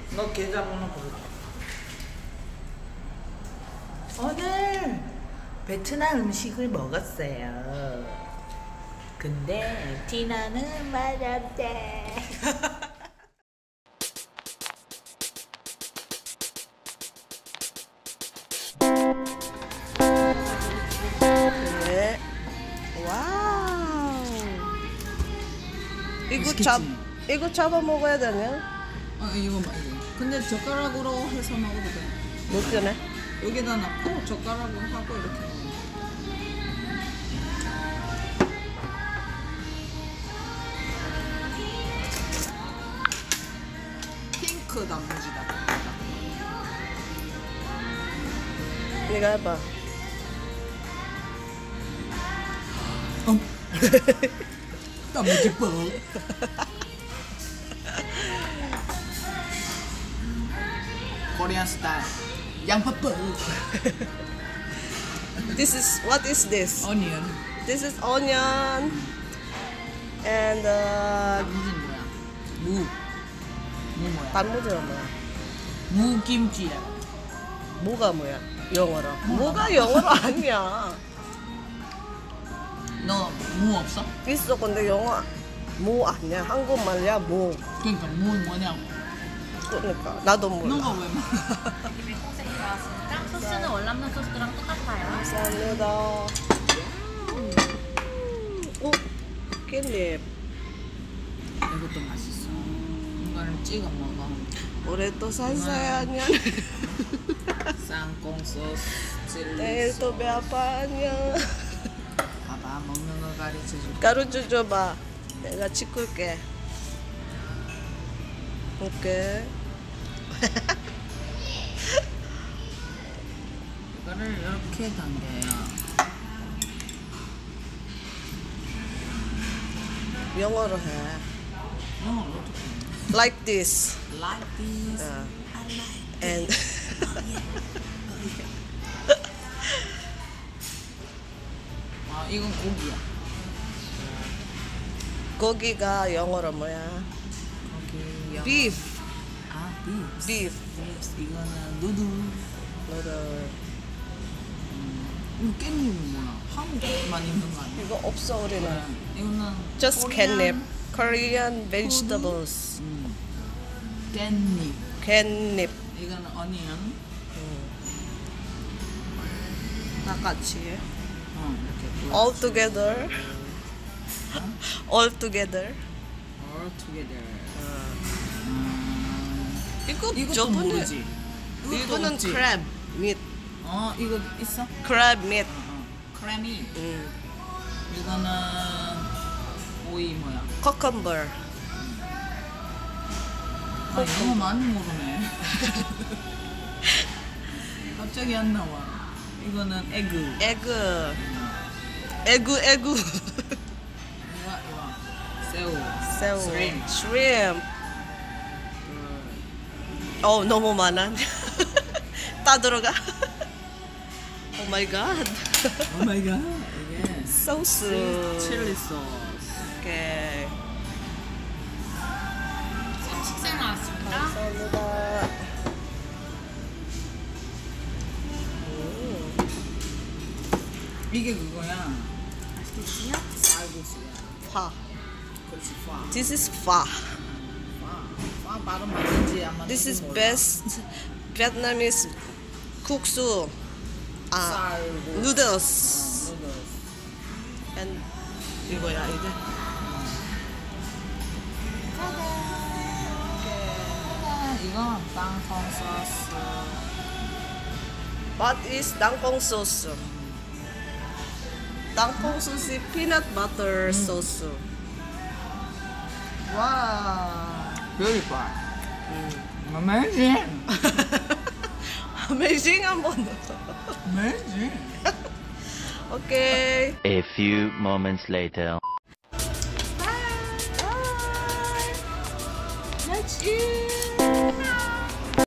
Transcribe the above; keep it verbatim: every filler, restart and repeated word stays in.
너 계좌번호 불러. 오늘 베트남 음식을 먹었어요. 근데 티나는 맛없대. 네. 와우. 이거 잡 이거 잡아 먹어야 되네. 아 이거 봐 이거. 근데 젓가락으로 해서 먹어도 돼. 못 되네. 여기다 넣고 젓가락으로 하고 이렇게 먹어. 핑크 단무지다. 네가 해봐. 단무지 뻥. Korean style. 양파 뻥. This is what is this? Onion. This is onion and uh, 단무지는 뭐야? 무. 무 뭐야? 단무지가 뭐야? 무김치야. 뭐가 뭐야? 영어로. 뭐가 영어로 아니야. 너 무 없어? 있어 근데 영어 뭐 아니야. 한국말이야 뭐. 그러니까 무 뭐냐고. 그러니까 나도 몰라. 너가 왜 말? 콩색 들어왔으니까 소스는 월남는 소스랑 똑같아요. 감사합니다. 오, 깻잎. 이것도 맛있어. 이거를 찍어 먹어. 올해 또 살사야 아니야. 쌍콩 소스, 칠리 내일 소스. 또 배 아파 아니야. 봐봐 먹는 거 가르쳐 줄게. 가루주 줘봐. 내가 찍을게. 오케이. 이거를 이렇게 당겨요. 영어로 해. 영어로 어떻게 해? Like this. Like this. 어. I like. And 아 이건 고기야. 고기가 영어로 뭐야? 고기. 영어. Beef. 아 beef. Beef. beef. 이거는 누들. 너를 이거 깻잎은 뭐야? 한국만 있는 거 아니야? 이거 없어 우리는. 이거는 Just 코리안- 깻잎. Korean vegetables. 음. 깻잎. 깻잎. 이거는 어니언. 다 같이. 어 이렇게. All together. All together. All together. 이거 이것도 저번에 모르지. 이것도 이거는 없지? crab meat. 어 이거 있어? crab meat. 어, 크래미. 음. 이거는 오이 뭐야? cucumber. 아 이거 많이 모르네. 갑자기 안 나와. 이거는 에그. 에그. 에그 에그. 이거 이거 새우. 새우. Shrimp. shrimp. 어 너무 많아. 다 들어가. 오 마이 갓. 오 마이 갓. 이게 소스. 칠리 소스. 오케이. 식사 나왔습니다. 감사합니다. 이게 그거야. 맛있겠지요? 쌀국수야. 파. 그렇지 파. This is pho. 파. 파 발음 맞는지 안 맞는지 This is 몰라. best Vietnamese 국수. 아, 쌀국. noodles. 누들. And 이거야 이게. 이거 땅콩 소스. What is 땅콩 소스? 땅콩 소스 peanut butter 소스. 와. Beautiful. Amazing. Amazing 한번 더. Amazing. 오케이. A few moments later. Let's eat.